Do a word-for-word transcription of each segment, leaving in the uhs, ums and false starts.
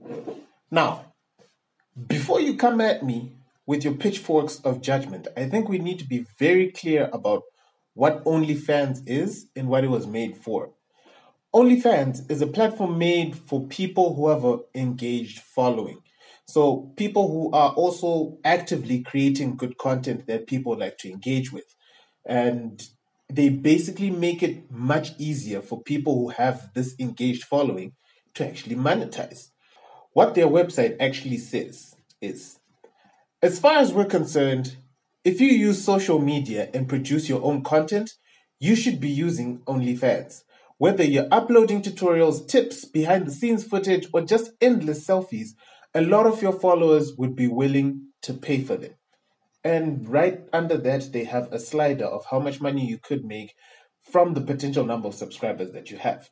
Now, before you come at me with your pitchforks of judgment, I think we need to be very clear about what OnlyFans is and what it was made for. OnlyFans is a platform made for people who have an engaged following. So people who are also actively creating good content that people like to engage with. And they basically make it much easier for people who have this engaged following to actually monetize. What their website actually says is, as far as we're concerned, if you use social media and produce your own content, you should be using OnlyFans. Whether you're uploading tutorials, tips, behind the scenes footage, or just endless selfies, a lot of your followers would be willing to pay for them. And right under that, they have a slider of how much money you could make from the potential number of subscribers that you have.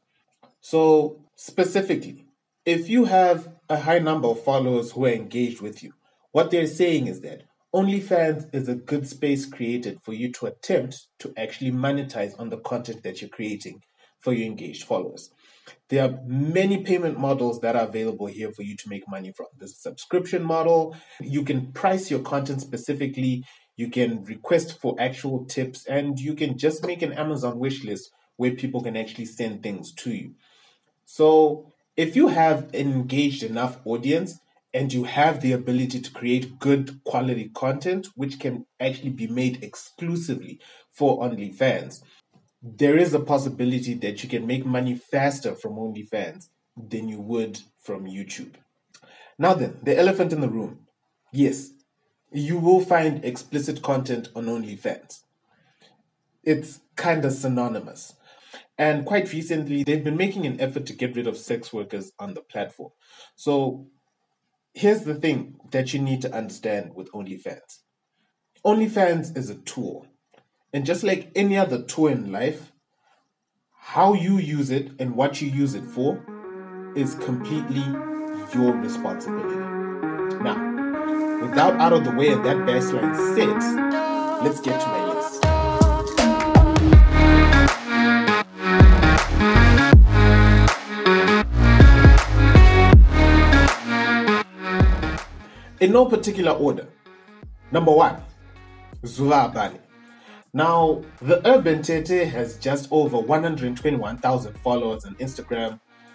So specifically, if you have a high number of followers who are engaged with you, what they're saying is that OnlyFans is a good space created for you to attempt to actually monetize on the content that you're creating for your engaged followers. There are many payment models that are available here for you to make money from. There's a subscription model. You can price your content specifically. You can request for actual tips, and you can just make an Amazon wish list where people can actually send things to you. So if you have an engaged enough audience and you have the ability to create good quality content, which can actually be made exclusively for OnlyFans, there is a possibility that you can make money faster from OnlyFans than you would from YouTube. Now then, the elephant in the room. Yes, you will find explicit content on OnlyFans. It's kind of synonymous. And quite recently, they've been making an effort to get rid of sex workers on the platform. So here's the thing that you need to understand with OnlyFans. OnlyFans is a tool. And just like any other tool in life, how you use it and what you use it for is completely your responsibility. Now, without out of the way and that baseline set, let's get to my list. In no particular order. Number one, Zula Abani. Now, the Urban Tete has just over one hundred twenty-one thousand followers on Instagram,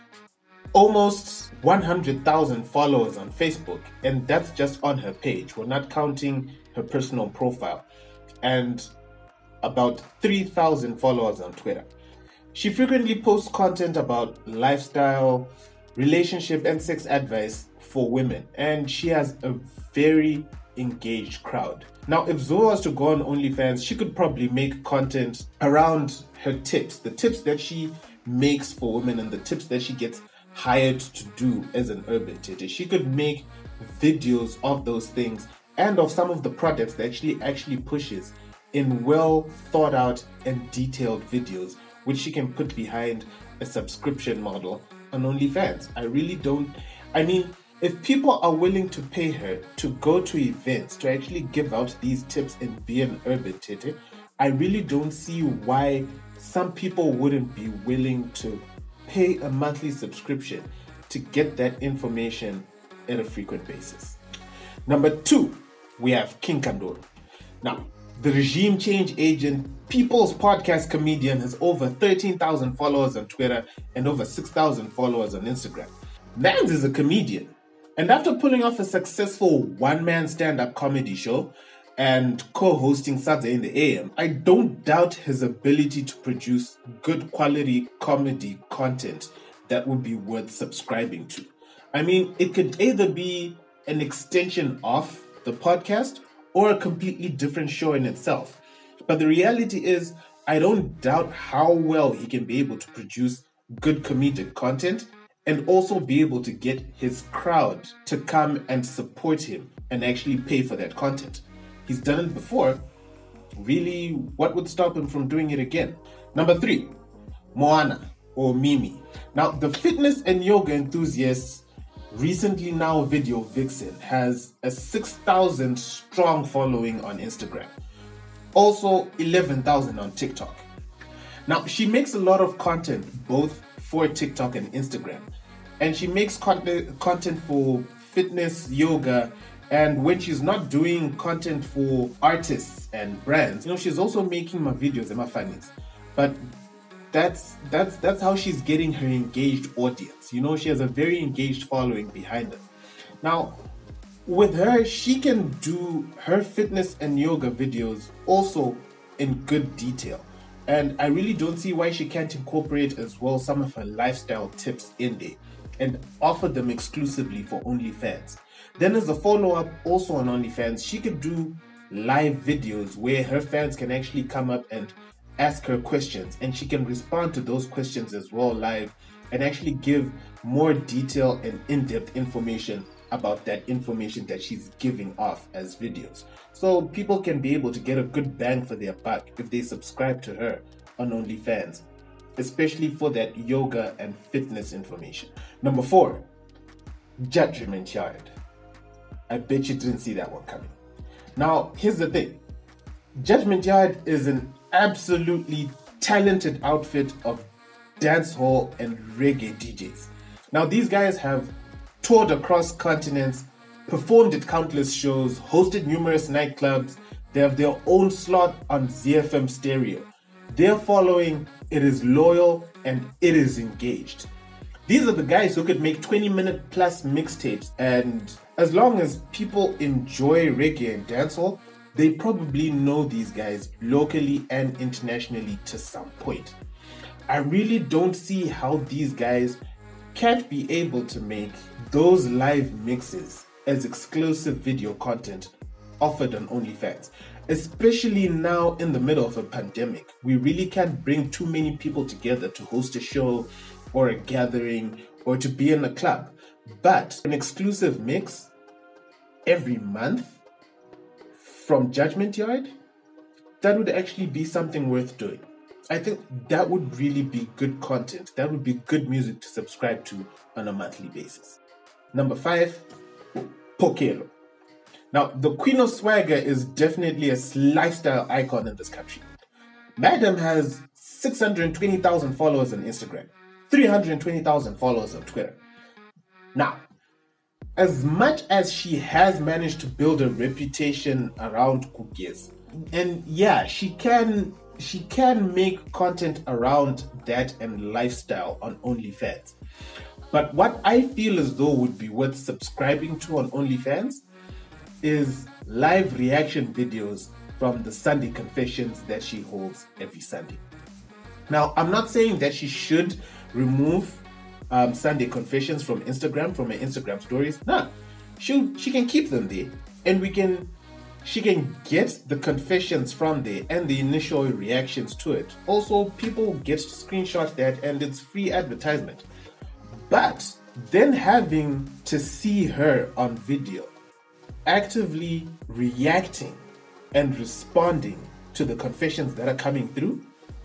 almost one hundred thousand followers on Facebook, and that's just on her page. We're not counting her personal profile, and about three thousand followers on Twitter. She frequently posts content about lifestyle, relationship, and sex advice for women, and she has a very engaged crowd. Now, if Zoe was to go on OnlyFans, she could probably make content around her tips, the tips that she makes for women and the tips that she gets hired to do as an urban tete. She could make videos of those things and of some of the products that she actually pushes in well thought out and detailed videos, which she can put behind a subscription model on OnlyFans. I really don't, I mean, if people are willing to pay her to go to events to actually give out these tips and be an urban tete, I really don't see why some people wouldn't be willing to pay a monthly subscription to get that information at a frequent basis. Number two, we have King Kandoro. Now, the regime change agent, people's podcast comedian, has over thirteen thousand followers on Twitter and over six thousand followers on Instagram. Mans is a comedian. And after pulling off a successful one-man stand-up comedy show and co-hosting Saturday in the A M, I don't doubt his ability to produce good quality comedy content that would be worth subscribing to. I mean, it could either be an extension of the podcast or a completely different show in itself. But the reality is, I don't doubt how well he can be able to produce good comedic content and also be able to get his crowd to come and support him and actually pay for that content. He's done it before. Really, what would stop him from doing it again? Number three, Moana or Mimi. Now, the fitness and yoga enthusiast, recently now video vixen, has a six thousand strong following on Instagram. Also eleven thousand on TikTok. Now, she makes a lot of content both for TikTok and Instagram. and she makes content content for fitness, yoga, and when she's not doing content for artists and brands, you know, she's also making my videos and my funnies. But that's that's that's how she's getting her engaged audience. You know, she has a very engaged following behind her. Now, with her, she can do her fitness and yoga videos also in good detail. And I really don't see why she can't incorporate as well some of her lifestyle tips in there and offer them exclusively for OnlyFans. Then as a follow-up, also on OnlyFans, she could do live videos where her fans can actually come up and ask her questions, and she can respond to those questions as well live and actually give more detail and in-depth information about that information that she's giving off as videos. So people can be able to get a good bang for their buck if they subscribe to her on OnlyFans, especially for that yoga and fitness information. Number four, Judgment Yard. I bet you didn't see that one coming. Now, here's the thing. Judgment Yard is an absolutely talented outfit of dancehall and reggae D Js. Now, these guys have toured across continents, performed at countless shows, hosted numerous nightclubs. They have their own slot on Z F M stereo. Their following, it is loyal and it is engaged. These are the guys who could make twenty minute plus mixtapes, and as long as people enjoy reggae and dancehall, they probably know these guys locally and internationally to some point. I really don't see how these guys can't be able to make those live mixes as exclusive video content offered on OnlyFans. Especially now in the middle of a pandemic, we really can't bring too many people together to host a show or a gathering or to be in a club. But an exclusive mix every month from Judgment Yard, that would actually be something worth doing. I think that would really be good content. That would be good music to subscribe to on a monthly basis. Number five, Pokelo. Now, the Queen of Swagger is definitely a lifestyle icon in this country. Madam has six hundred twenty thousand followers on Instagram, three hundred twenty thousand followers on Twitter. Now, as much as she has managed to build a reputation around cookies, and yeah, she can she can make content around that and lifestyle on OnlyFans. But what I feel as though would be worth subscribing to on OnlyFans is live reaction videos from the Sunday confessions that she holds every Sunday. Now, I'm not saying that she should remove um, Sunday confessions from Instagram, from her Instagram stories. No, she she can keep them there, and we can she can get the confessions from there and the initial reactions to it. Also, people get to screenshot that, and it's free advertisement. But then having to see her on video actively reacting and responding to the confessions that are coming through,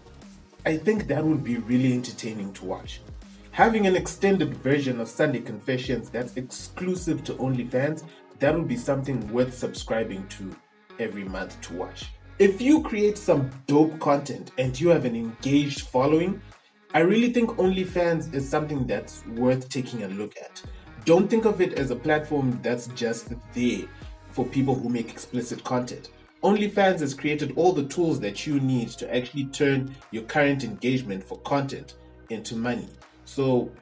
I think that would be really entertaining to watch. Having an extended version of Sunday Confessions that's exclusive to OnlyFans, that would be something worth subscribing to every month to watch. If you create some dope content and you have an engaged following, I really think OnlyFans is something that's worth taking a look at. Don't think of it as a platform that's just there for people who make explicit content. OnlyFans has created all the tools that you need to actually turn your current engagement for content into money. So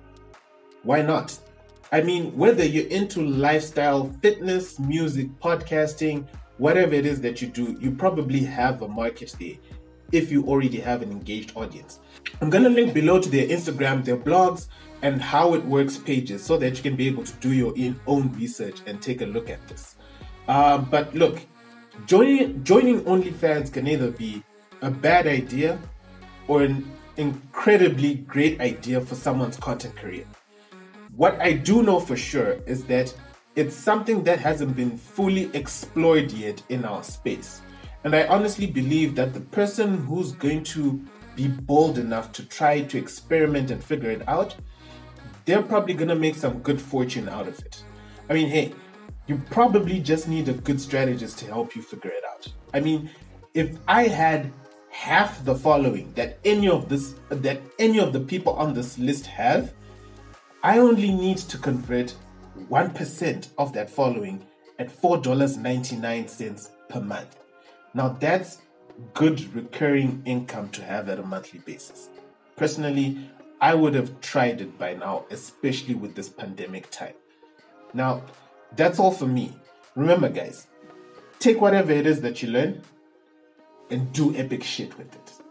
why not? I mean, whether you're into lifestyle, fitness, music, podcasting, whatever it is that you do, you probably have a market there if you already have an engaged audience. I'm going to link below to their Instagram, their blogs, and how it works pages so that you can be able to do your own research and take a look at this. Um, but look, joining, joining OnlyFans can either be a bad idea or an incredibly great idea for someone's content career. What I do know for sure is that it's something that hasn't been fully explored yet in our space. And I honestly believe that the person who's going to be bold enough to try to experiment and figure it out, they're probably going to make some good fortune out of it. I mean, hey, you probably just need a good strategist to help you figure it out. I mean, if I had half the following that any of this, that any of the people on this list have, I only need to convert one percent of that following at four dollars and ninety-nine cents per month. Now that's good recurring income to have at a monthly basis. Personally, I would have tried it by now, especially with this pandemic time. Now, that's all for me. Remember, guys, take whatever it is that you learn and do epic shit with it.